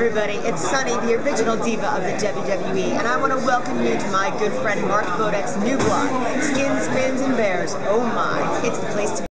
everybody, it's Sunny, the original diva of the WWE, and I want to welcome you to my good friend Mark Bodek's new blog, Skins, Spins, and Bears. Oh my, it's the place to be.